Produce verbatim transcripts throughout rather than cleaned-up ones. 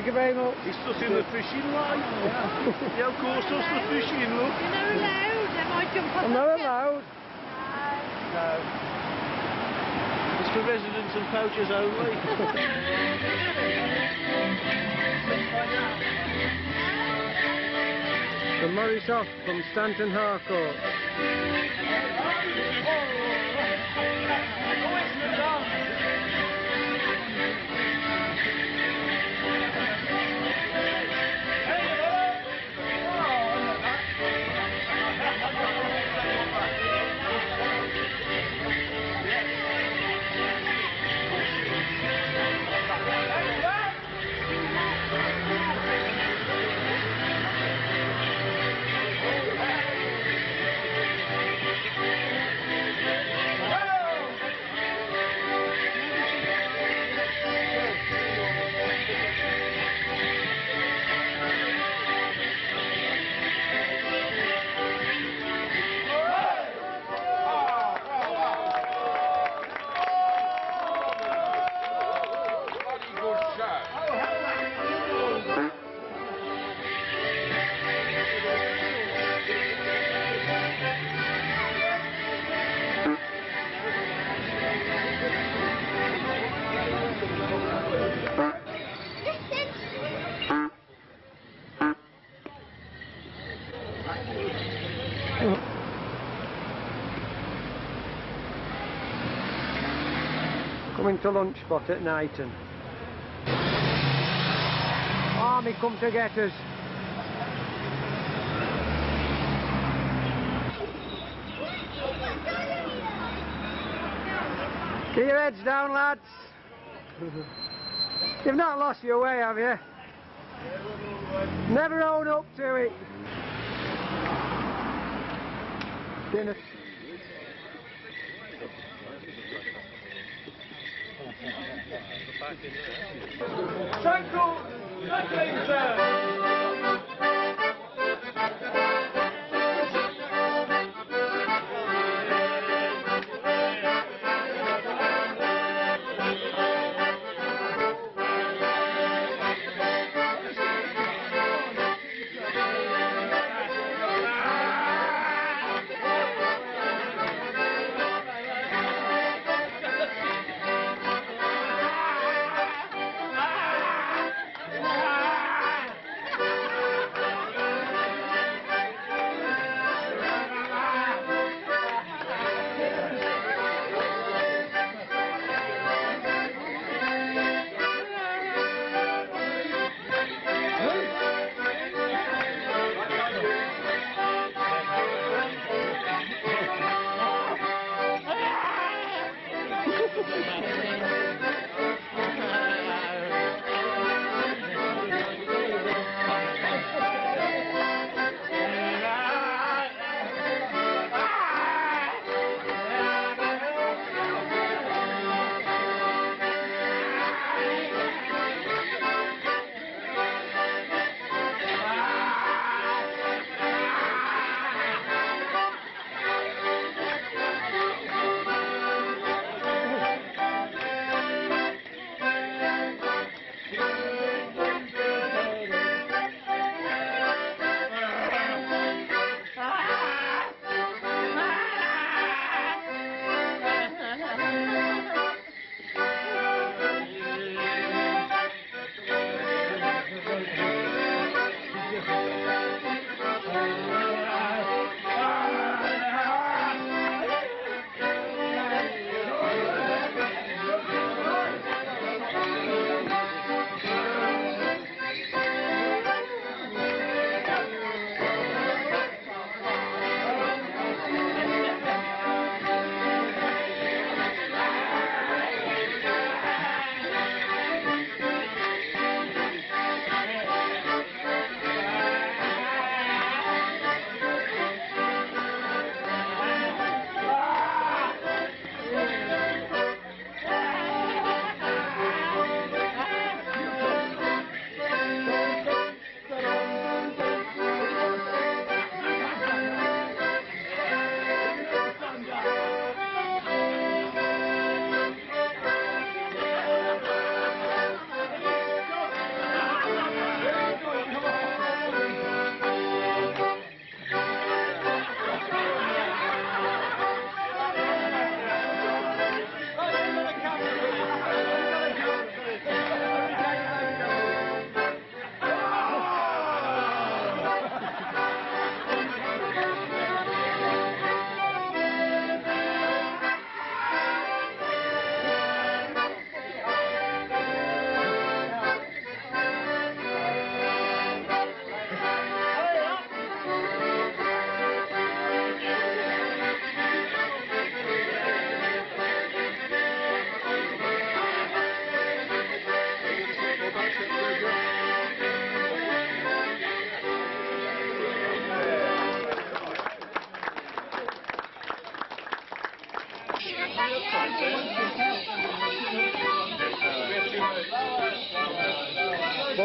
you very much. He's stuck in the fishing line. Yeah. Yeah, of course, that's the fishing, look. You're not allowed. I might jump on I'm the not ship. allowed. No. It's for residents and poachers only. The Morris off from Stanton Harcourt. Coming to lunch spot at Knighton. Army come to get us. Keep your heads down, lads. You've not lost your way, have you? Never own up to it. Dinner. Thank you. Thank you, sir.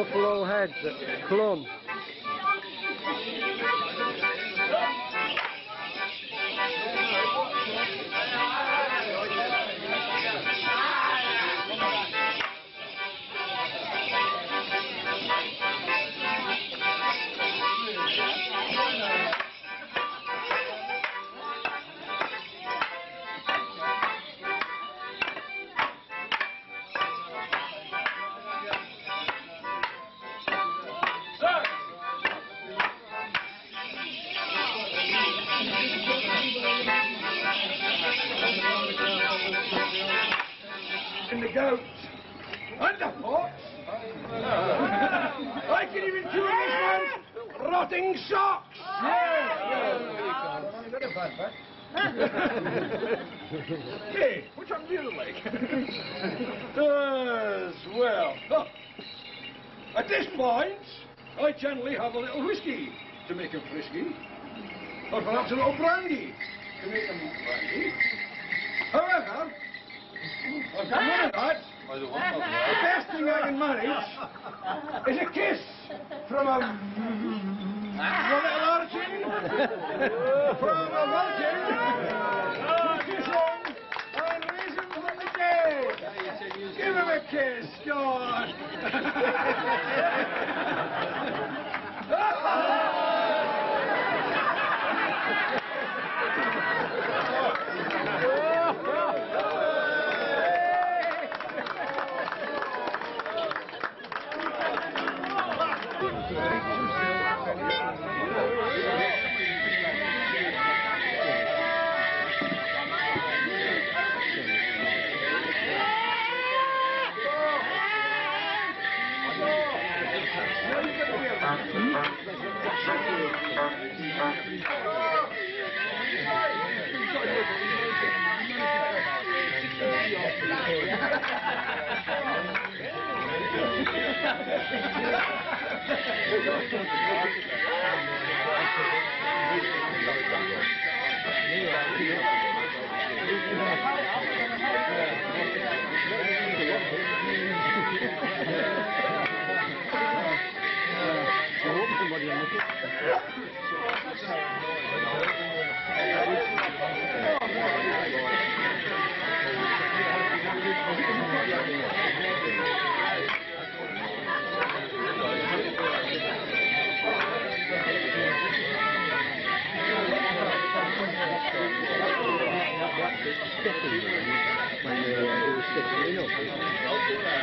Buffalo Heads at Clun. And the goats. And the fox. I can even chew this one. Rotting socks. Hey, which one do you like? As well. Oh. At this point, I generally have a little whiskey to make him frisky. Or perhaps a little brandy to make him brandy. However, I've got none of that. The best thing I can manage is a kiss from a, from a little urchin, from a vulture, kissing and risen from the dead. Give him a kiss, go on. When they were sticking in up.